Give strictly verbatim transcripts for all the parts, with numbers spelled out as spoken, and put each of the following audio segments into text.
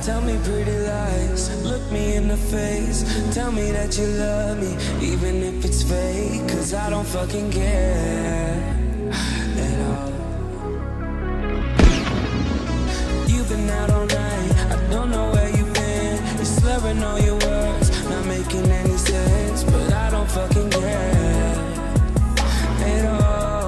Tell me pretty lies, look me in the face. Tell me that you love me, even if it's fake. Cause I don't fucking care at all. You've been out all night, I don't know where you've been. You're slurring all your words, not making any sense. But I don't fucking care at all.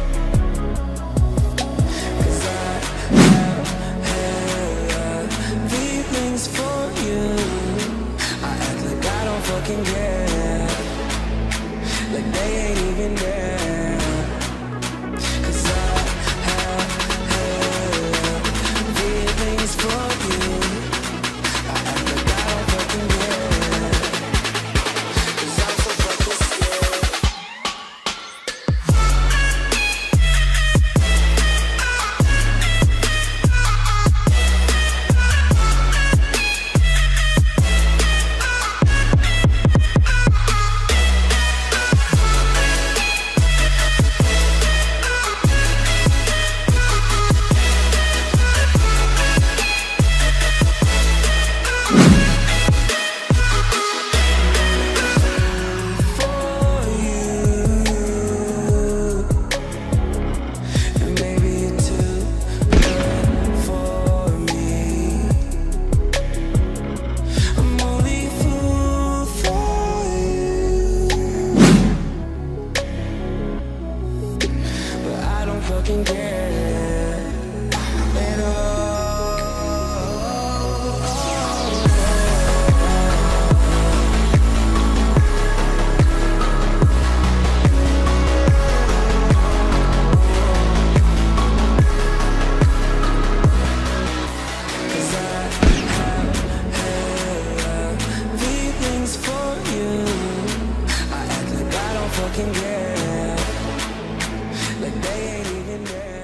Cause I have hella feelings for you. I act like I don't fucking care, like they ain't even there. Cause I have hella feelings for you. I act like I don't fucking care, cause I'm so fucking scared. Fucking care at all. Cause I have hella feelings for you. I act like I don't fucking care, like they ain't even there.